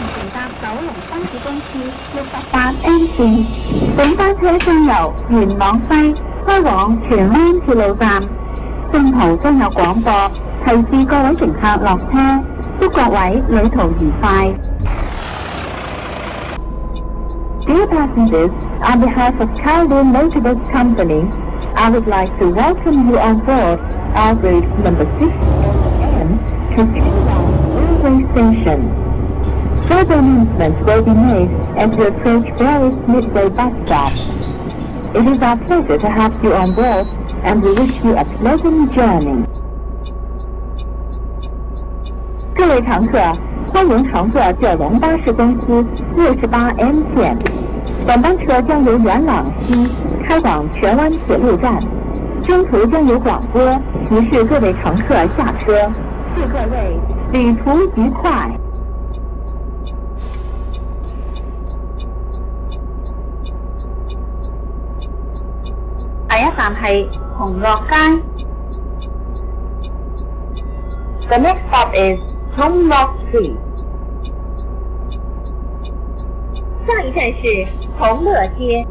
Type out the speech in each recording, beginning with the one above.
乘搭九龍巴士公司68M 線，本班車將由元朗西開往荃灣鐵路站，中途將有廣播提示各位乘客落車，祝各位旅途愉快。Dear passengers, on behalf of Kowloon Motorbus Company, I would like to welcome you on board our route number 6M to Chunwang Railway Station. Further announcements will be made as we approach various midway bus stops. It is our pleasure to have you on board, and we wish you a pleasant journey. 各位乘客，欢迎乘坐九龙巴士公司68M 线。本班车将由元朗西开往荃湾铁路站，中途将有广播提示各位乘客下车。祝各位旅途愉快。第一站係紅樂街。The next stop is Hongkok Street. 下一站是同乐街。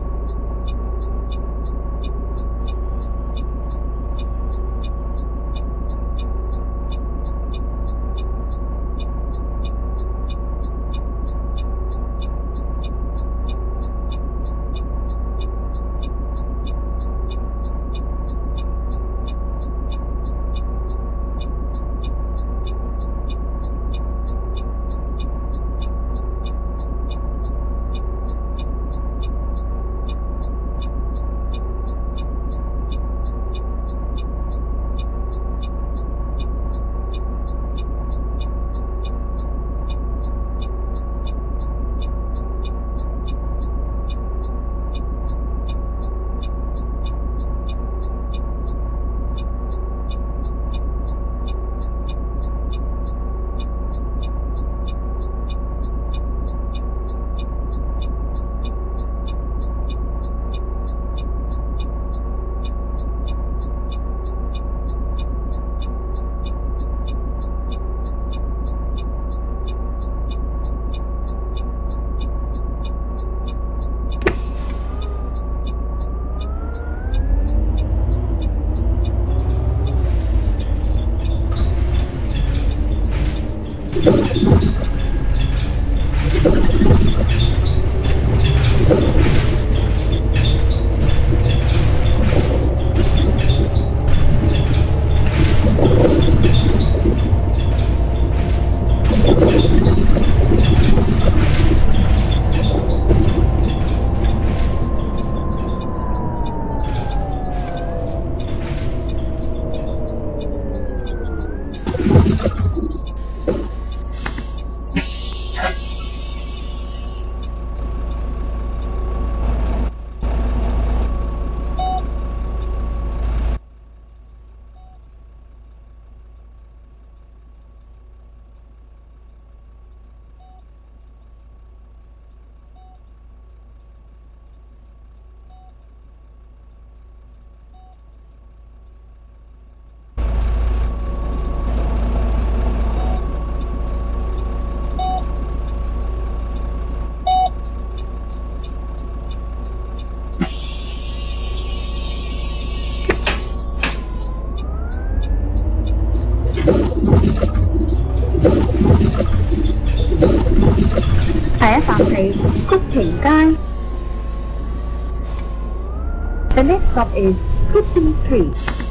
第一站係福田街。The next stop is Cushing Street.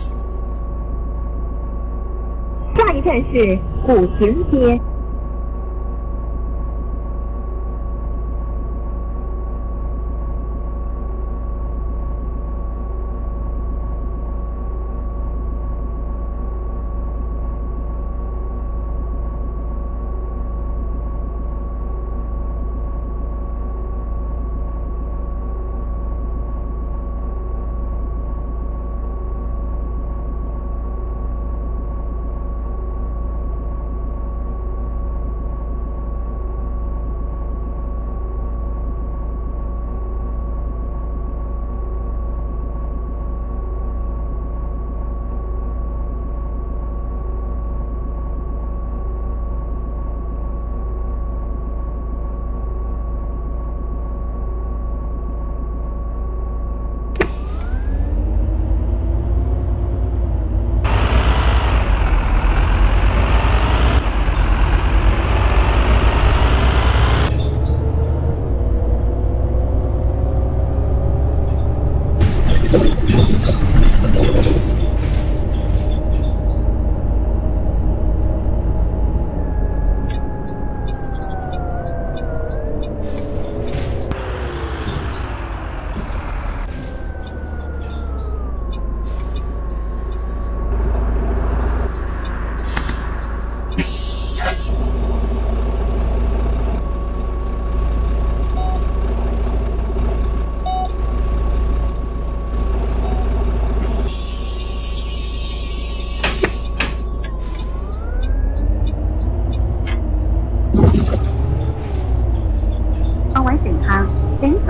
下一站是古亭街。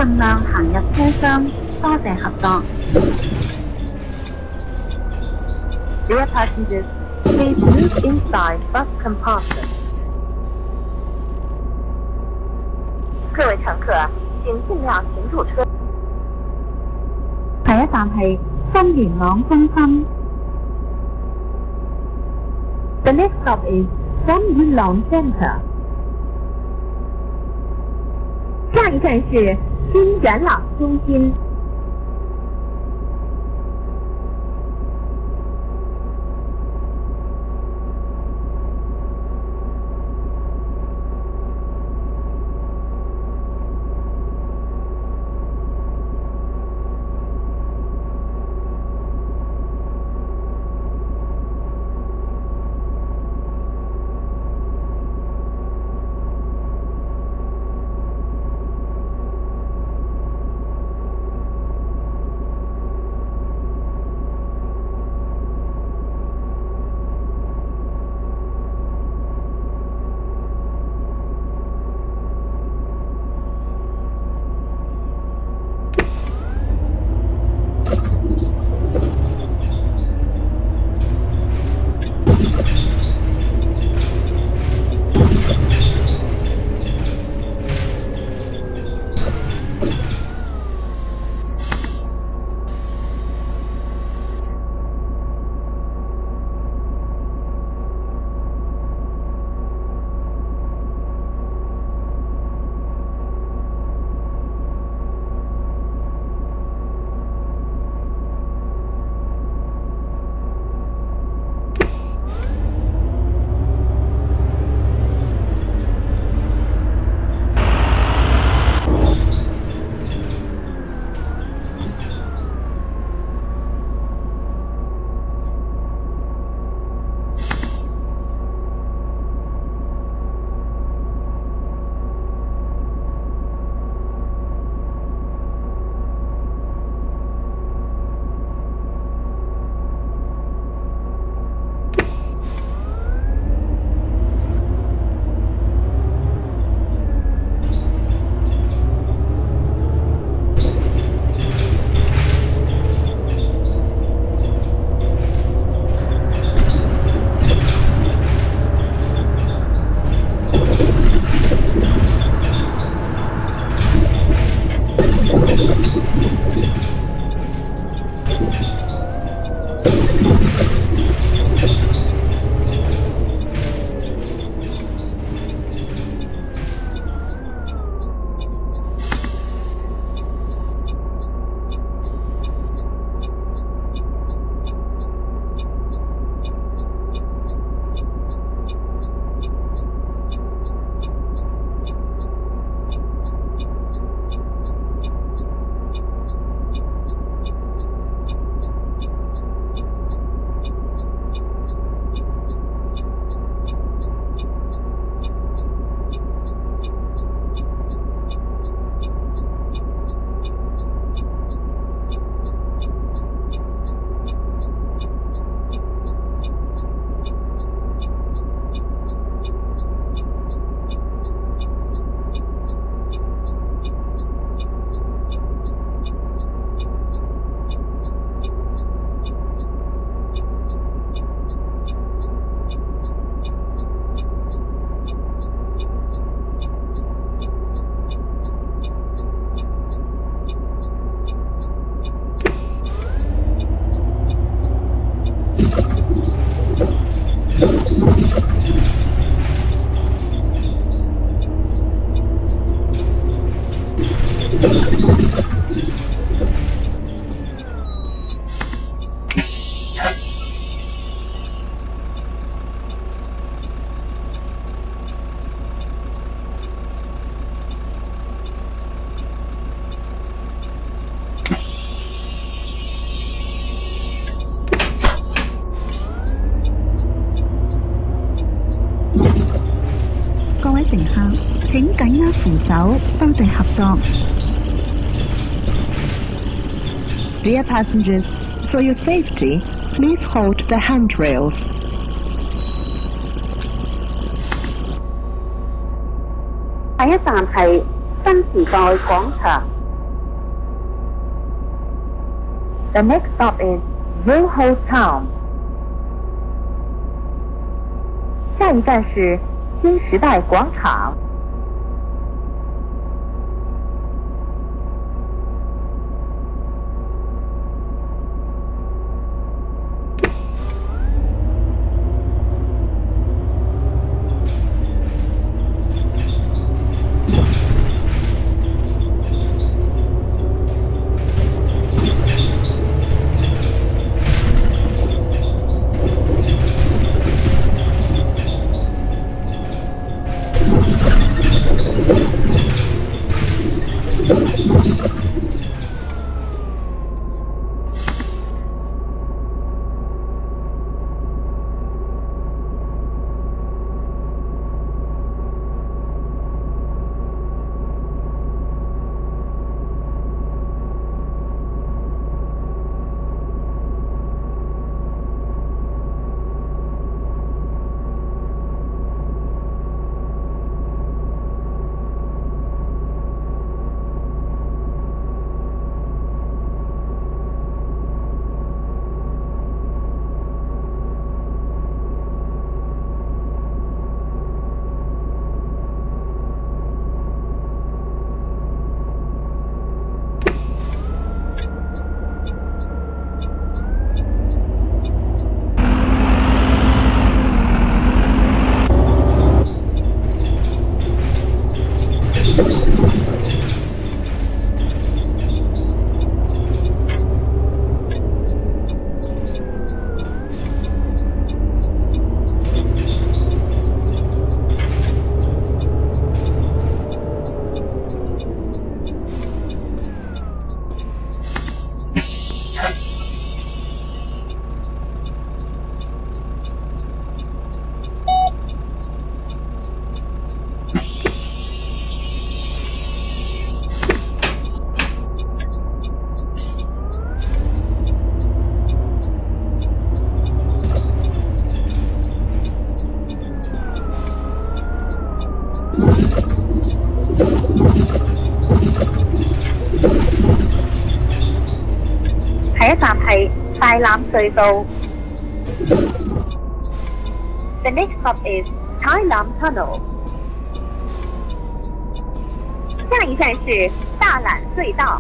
盡量行入車廂，多謝合作。Dear passengers, please move inside bus compartment. 各位乘客，請盡量停住車。下一站係新元朗中心。The next stop is 新元朗 Center。下一站是新元朗中心。 乘客請緊握扶手，多謝合作。Dear passengers, for your safety, please hold the handrails. 下一站係新時代廣場。 The next stop is Soho Town. 下一站是新时代广场。下一站係大欖隧道。The next stop is 大欖 Tunnel。下一站是大欖隧道。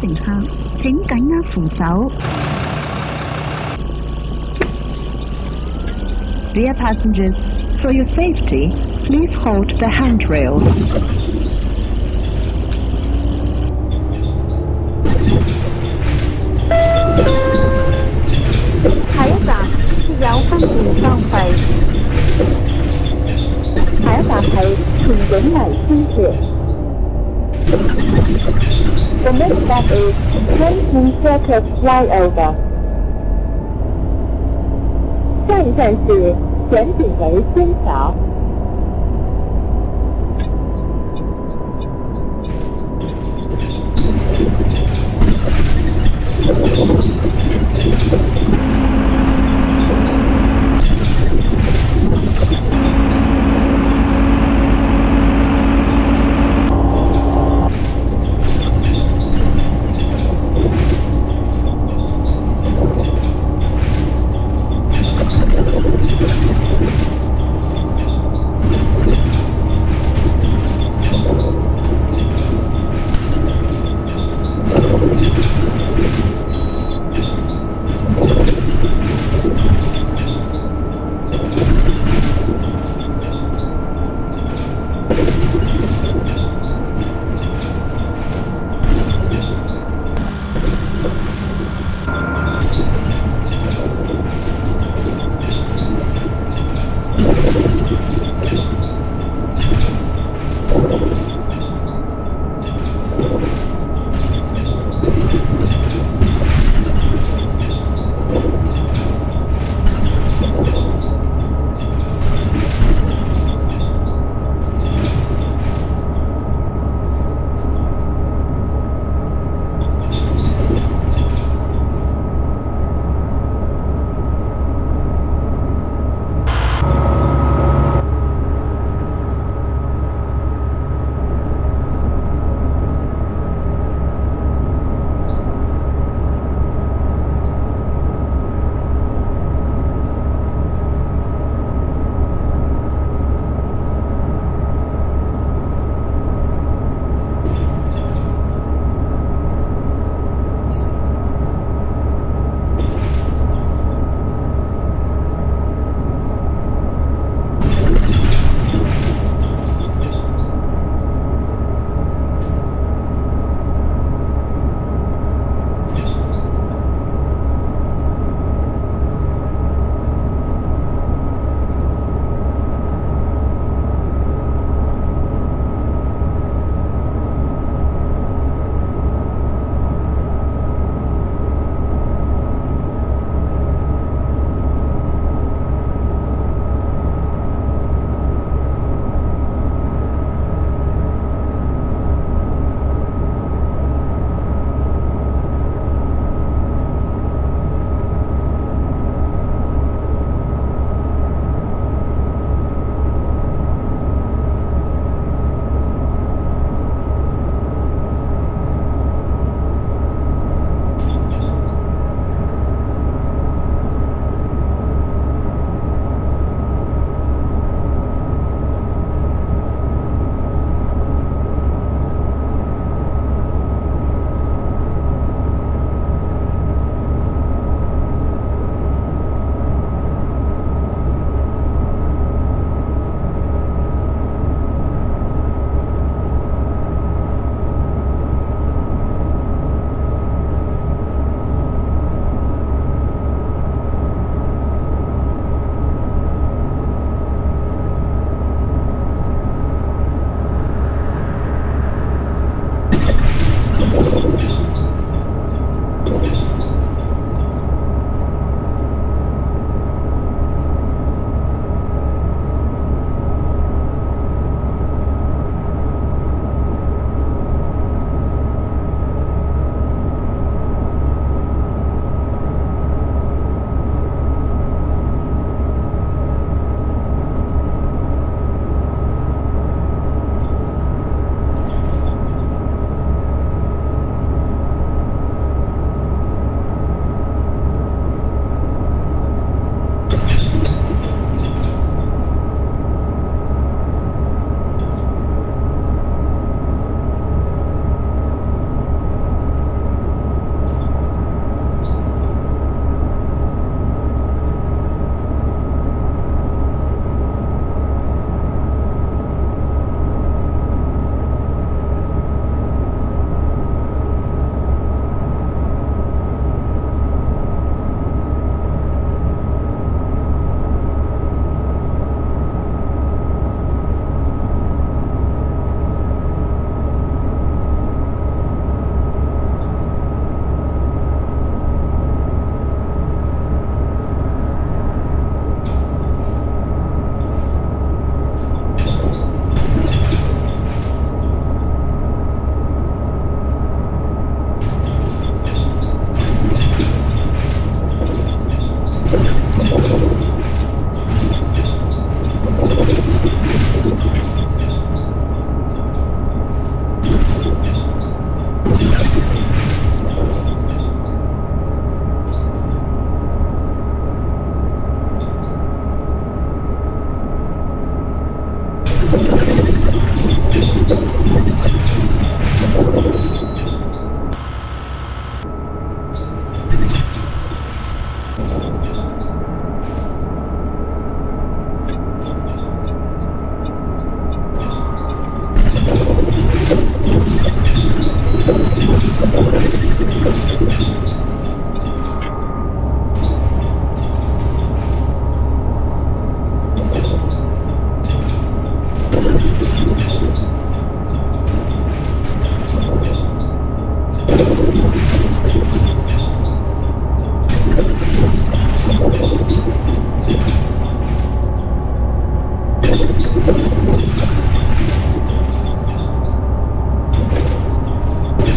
乘客，請緊握扶手。Dear passengers, for your safety, please hold the handrail. 下一站設有分段收費。下一站係田景圍天橋。The next stop is Tianjin Circus Flyover. 下一站是田景围天桥。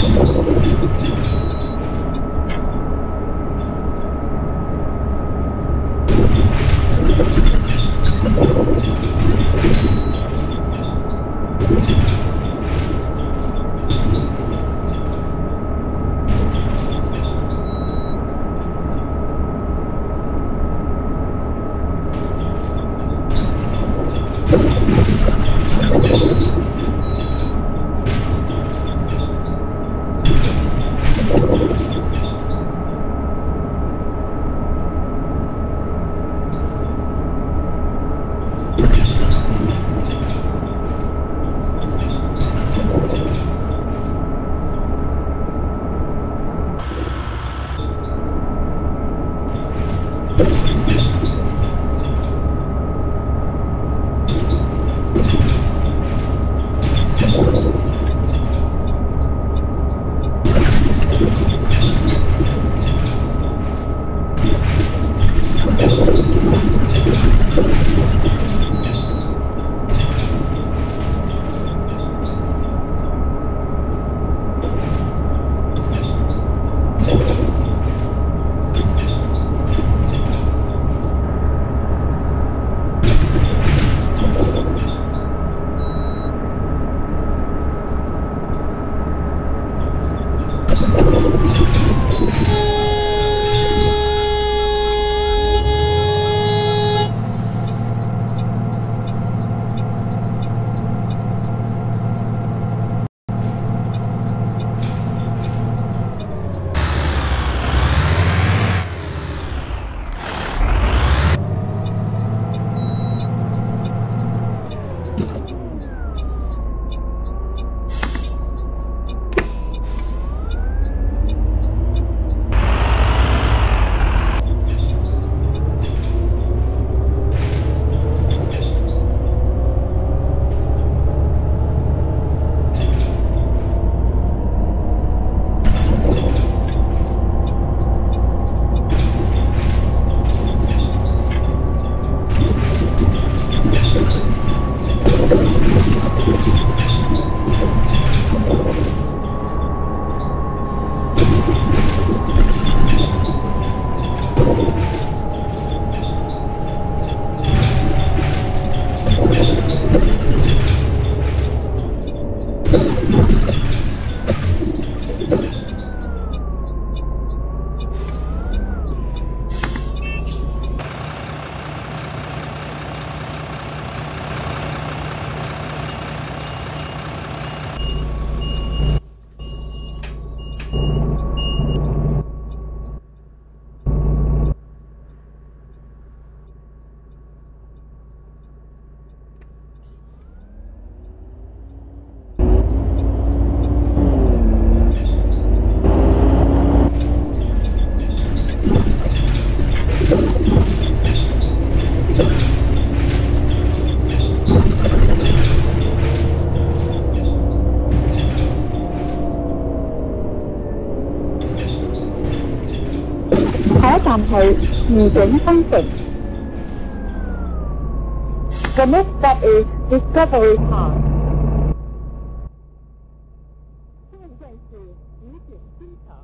站係愉景新城。The next stop is Discovery Park. 现在是愉景新城。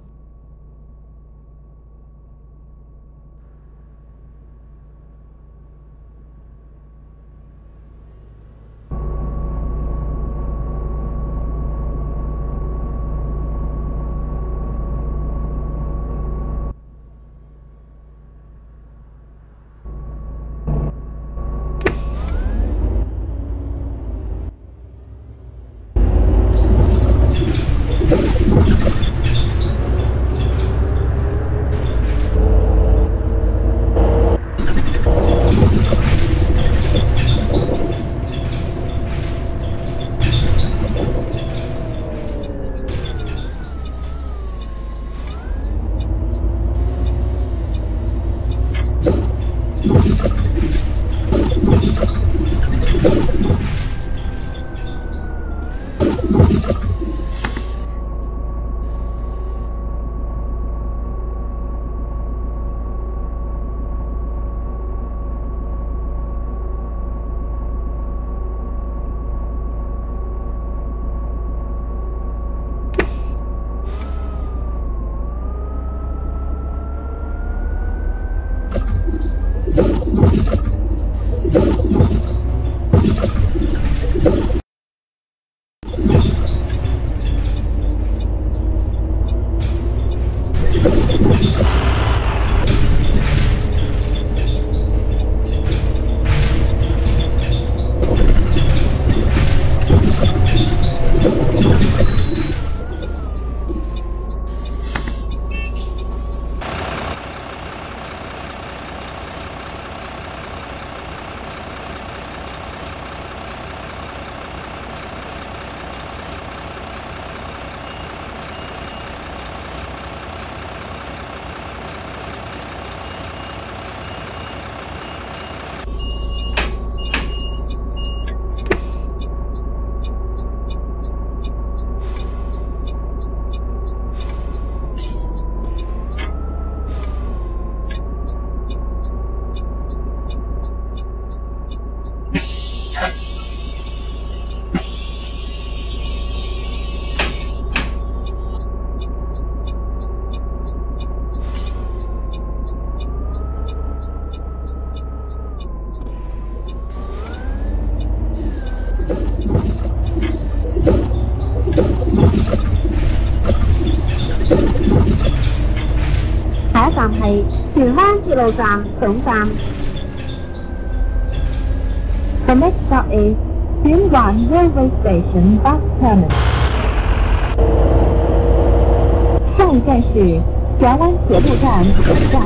荃灣鐵路站總站。The next stop is Xinguan Railway Station Bus Terminal. 下一站是荃灣鐵路站總站。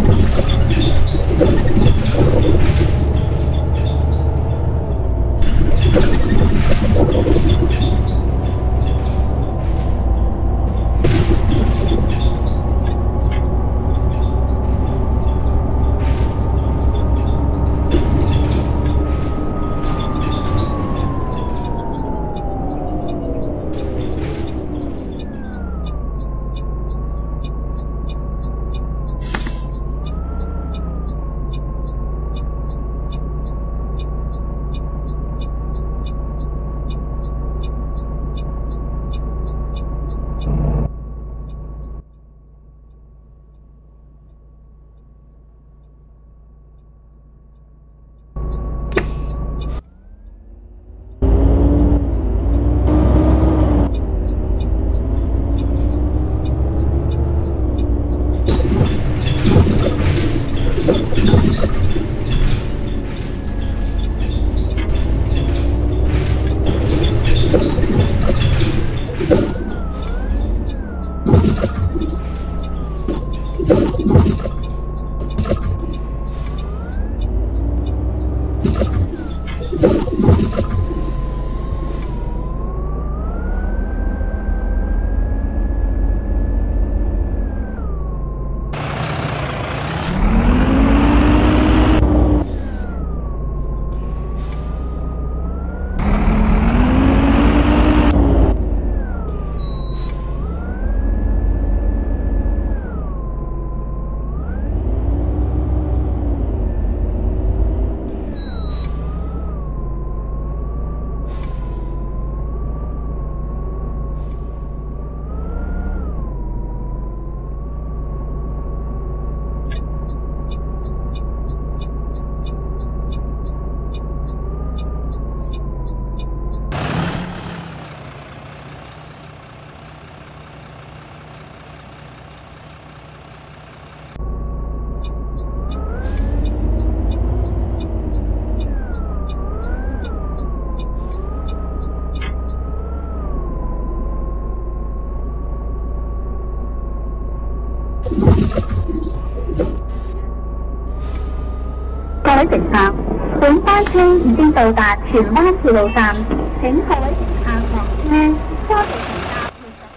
各位乘客，本班車已經到達荃灣鐵路站，請各位乘客落車，多謝乘搭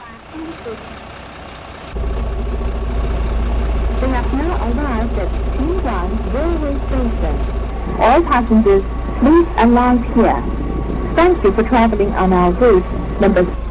68 We have now arrived at Xinguan Railway Station. All passengers, please alight here. Thank you for traveling on our route number